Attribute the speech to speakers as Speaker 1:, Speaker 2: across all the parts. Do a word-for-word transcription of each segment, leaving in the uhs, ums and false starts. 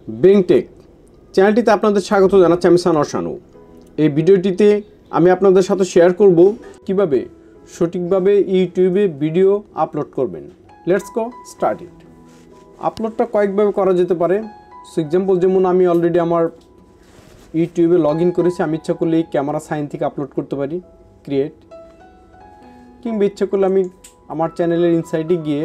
Speaker 1: বেংটেক চ্যানেলটিতে আপনাদের স্বাগত জানাচ্ছি। আমি সানোয়ার শানু। এই ভিডিওটিতে আমি আপনাদের সাথে শেয়ার করব কিভাবে সঠিকভাবে ইউটিউবে ভিডিও আপলোড করবেন। Let's go start it. আপলোডটা কয়েকভাবে করা যেতে পারে। ফর এক্সাম্পল, যেমন আমি অলরেডি আমার ইউটিউবে লগ ইন করেছি, আমি ইচ্ছা করলে এই ক্যামেরা সাইন থেকে আপলোড করতে পারি, ক্রিয়েট। কিংবা ইচ্ছা করলে আমি আমার চ্যানেলের ইনসাইডে গিয়ে,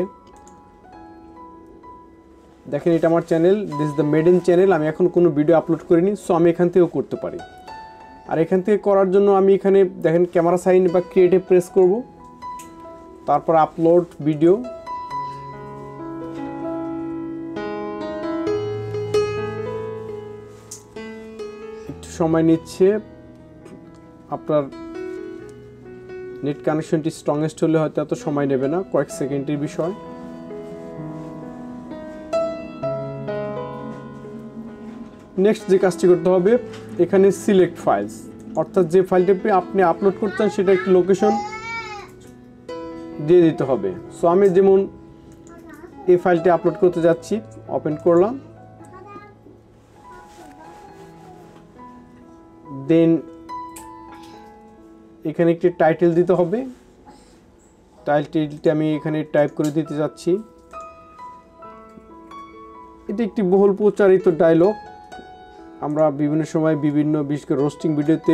Speaker 1: দেখেন এটা আমার channel, this is the maiden channel. আমি এখন কোনো ভিডিও আপলোড করিনি, সো আমি এখান থেকেও করতে পারি। আর এখান থেকে করার জন্য আমি এখানে দেখেন ক্যামেরা সাইন বা ক্রিয়েটে প্রেস করব, তারপর আপলোড ভিডিও। একটু সময় নিচ্ছে, আপনার নেট কানেকশনটি স্ট্রংগেস্ট হলে হয়তো এত সময় নেবে না, কয়েক সেকেন্ডের বিষয়। নেক্সট যে কাজটি করতে হবে, এখানে সিলেক্ট ফাইলস, অর্থাৎ যে ফাইলটি আপনি আপলোড করতেন সেটা একটি লোকেশন দিয়ে দিতে হবে। সো আমি যেমন এই ফাইলটি আপলোড করতে যাচ্ছি, ওপেন করলাম। দেন এখানে একটি টাইটেল দিতে হবে। টাইটেলটি আমি এখানে টাইপ করে দিতে যাচ্ছি। এটি একটি বহুল প্রচারিত ডায়লগ, আমরা বিভিন্ন সময় বিভিন্ন বিশেষ করে রোস্টিং ভিডিওতে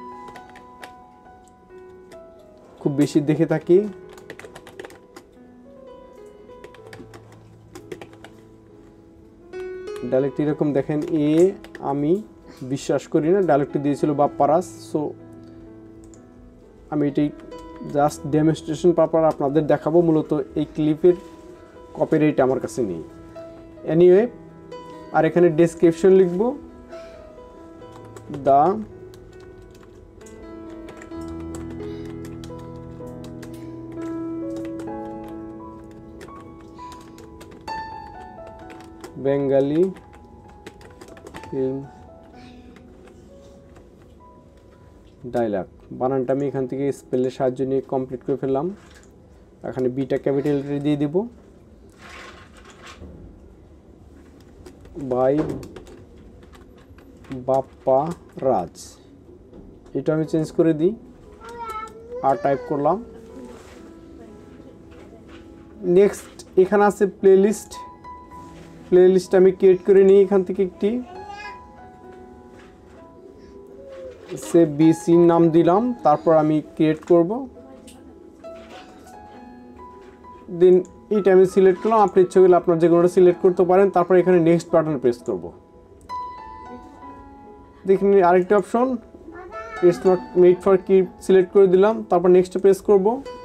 Speaker 1: খুব বেশি দেখে থাকি। ডায়লগটি এরকম দেখেন, এ আমি বিশ্বাস করি না, ডায়লগটি দিয়েছিল বাপ্পারাজ। সো আমি এটি জাস্ট ডেমনস্ট্রেশন পারপাস আপনাদের দেখাবো। মূলত এই ক্লিপের কপিরাইট আমার কাছে নেই। এনিওয়ে, আর এখানে ডেসক্রিপশন লিখবো, the Bengali film ডায়লগ। বানানটা আমি এখান থেকে স্পেলের সাহায্য নিয়ে কমপ্লিট করে ফেললাম। এখানে বিটা ক্যাপিটাল দিয়ে দিব, বাই বাপ্পা রাজ। এটা আমি চেঞ্জ করে দিই আর টাইপ করলাম। নেক্সট এখানে আছে প্লেলিস্ট। প্লেলিস্ট আমি ক্রিয়েট করে নিই এখান থেকে একটি, সে বিসি নাম দিলাম, তারপর আমি ক্রিয়েট করব। দেন এইটা আমি সিলেক্ট করলাম। আপনি ইচ্ছে করলে আপনার যে কোনোটা সিলেক্ট করতে পারেন। তারপর এখানে নেক্সট বাটন প্রেস করব। দেখুন আরেকটি option, it's not made for keep, select করে দিলাম। তারপর নেক্সট প্রেস করব,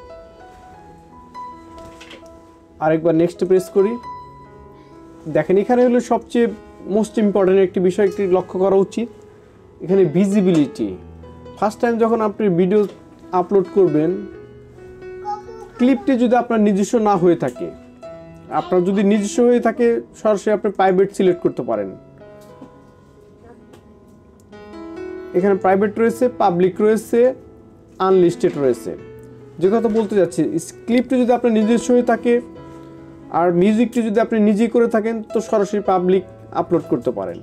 Speaker 1: আরেকবার নেক্সট প্রেস করি। দেখেন এখানে হলো সবচেয়ে মোস্ট ইম্পর্টেন্ট একটি বিষয়, একটি লক্ষ্য করা উচিত। এখানে ভিজিবিলিটি। ফার্স্ট টাইম যখন আপনি ভিডিও আপলোড করবেন, ক্লিপটি যদি আপনার নিজস্ব না হয়ে থাকে, আপনার যদি নিজস্ব হয়ে থাকে সরাসরি আপনি প্রাইভেট সিলেক্ট করতে পারেন। এখানে প্রাইভেট রয়েছে, পাবলিক রয়েছে, আনলিস্টেড রয়েছে। যে কথা বলতে যাচ্ছি, ক্লিপটি যদি আপনার নিজস্ব হয়ে থাকে আর মিউজিকটি যদি আপনি নিজেই করে থাকেন, তো সরাসরি পাবলিক আপলোড করতে পারেন,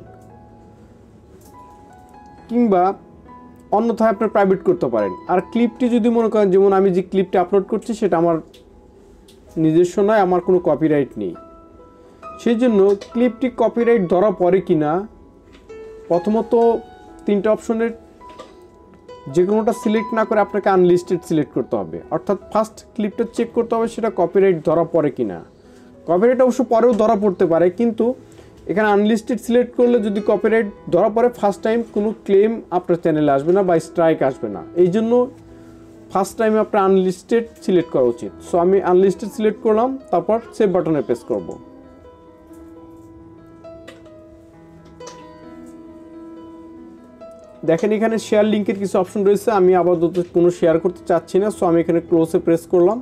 Speaker 1: কিংবা অন্যথায় আপনি প্রাইভেট করতে পারেন। আর ক্লিপটি যদি মনে করেন, যেমন আমি যে ক্লিপটি আপলোড করছি সেটা আমার নিজস্ব নয়, আমার কোনো কপিরাইট নেই, সেই জন্য ক্লিপটি কপিরাইট ধরা পড়ে কিনা প্রথমত তিনটা অপশনের যে কোনোটা সিলেক্ট না করে আপনাকে আনলিস্টেড সিলেক্ট করতে হবে। অর্থাৎ ফার্স্ট ক্লিপটা চেক করতে হবে সেটা কপিরাইট ধরা পড়ে কিনা। কপিরাইট অবশ্য পরেও ধরা পড়তে পারে, কিন্তু এখানে আনলিস্টেড সিলেক্ট করলে যদি কপিরাইট ধরা পড়ে, ফার্স্ট টাইম কোনো ক্লেম আপনার চ্যানেলে আসবে না বা স্ট্রাইক আসবে না। এই জন্য ফার্স্ট টাইমে আপনার আনলিস্টেড সিলেক্ট করা উচিত। সো আমি আনলিস্টেড সিলেক্ট করলাম, তারপর সেভ বাটনে প্রেস করব। দেখেন এখানে শেয়ার লিঙ্কের কিছু অপশন রয়েছে, আমি আপাতত কোনো শেয়ার করতে চাচ্ছি না। সো আমি এখানে ক্লোজে প্রেস করলাম।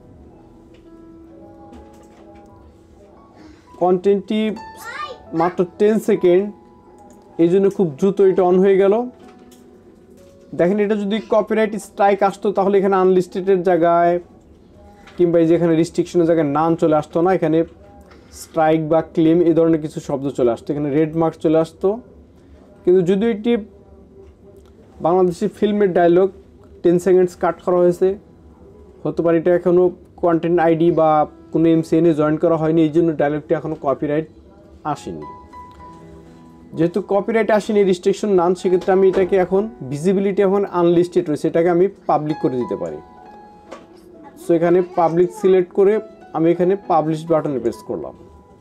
Speaker 1: কন্টেন্টটি মাত্র টেন সেকেন্ড, এই জন্য খুব দ্রুত এটা অন হয়ে গেল। দেখেন এটা যদি কপিরাইট স্ট্রাইক আসতো তাহলে এখানে আনলিস্টেডের জায়গায় কিংবা এই যে এখানে রেস্ট্রিকশনের জায়গায় নাম চলে আসতো না, এখানে স্ট্রাইক বা ক্লেম এই ধরনের কিছু শব্দ চলে আসতো, এখানে রেড মার্ক চলে আসতো। কিন্তু যদি এটি বাংলাদেশি ফিল্মের ডায়লগ টেন সেকেন্ডস কাট করা হয়েছে, হতে পারে এটা এখনও কন্টেন্ট আইডি বা কোনো এমসিএনে জয়েন করা হয়নি, এই জন্য ডায়লগটি এখনও কপিরাইট আসেনি। যেহেতু কপিরাইট আসেনি, রেস্ট্রিকশন নান, সেক্ষেত্রে আমি এটাকে এখন ভিজিবিলিটি এখন আনলিস্টেড রয়েছে, এটাকে আমি পাবলিক করে দিতে পারি। সো এখানে পাবলিক সিলেক্ট করে আমি এখানে পাবলিশ বাটনে প্রেস করলাম।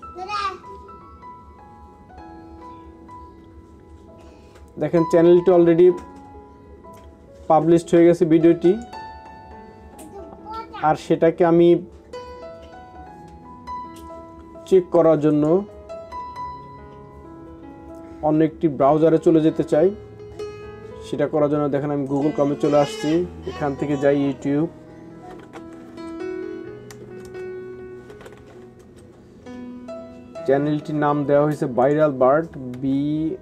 Speaker 1: দেখেন চ্যানেলটি অলরেডি পাবলিশড হয়ে গেছে ভিডিওটি। আর সেটাকে আমি চেক করার জন্য অন্য একটি ব্রাউজারে চলে যেতে চাই। সেটা করার জন্য দেখেন আমি গুগল ক্রমে চলে আসছি, এখান থেকে যাই ইউটিউব। চ্যানেলটির নাম দেওয়া হয়েছে ভাইরাল বার্ড, বি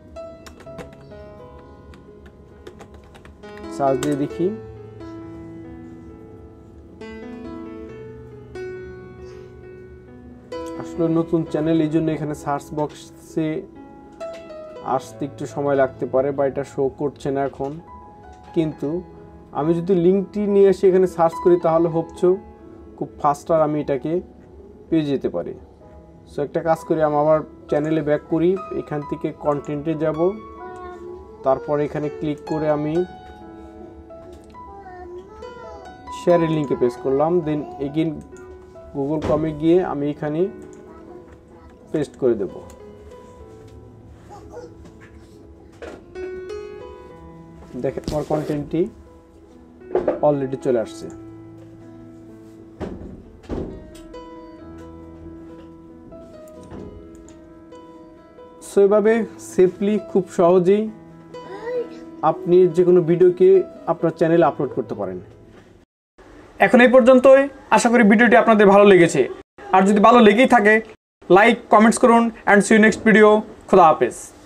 Speaker 1: সার্চ দিয়ে দেখি। আসলে নতুন চ্যানেল, এই জন্য এখানে সার্চ বক্সে আসতে একটু সময় লাগতে পারে বা এটা শো করছে না এখন। কিন্তু আমি যদি লিঙ্কটি নিয়ে এসে এখানে সার্চ করি তাহলে হচ্ছে খুব ফাস্টার আমি এটাকে পেয়ে যেতে পারি। সো একটা কাজ করি, আমি আবার চ্যানেলে ব্যাক করি, এখান থেকে কন্টেন্টে যাব, তারপর এখানে ক্লিক করে আমি শেয়ারের লিঙ্কে প্রেস করলাম। দেন এগেইন গুগল ক্রমে গিয়ে আমি এখানে পেস্ট করে দেব। দেখেন আমার কন্টেন্টটি অলরেডি চলে আসছে। সো এভাবে সেফলি খুব সহজেই আপনি যে কোনো ভিডিওকে আপনার চ্যানেলে আপলোড করতে পারেন।
Speaker 2: এখন এই পর্যন্তই, আশা করি ভিডিওটি আপনাদের ভালো লেগেছে। আর যদি ভালো লেগেই থাকে লাইক কমেন্টস করুন, and see you next video. খোদা হাফেজ।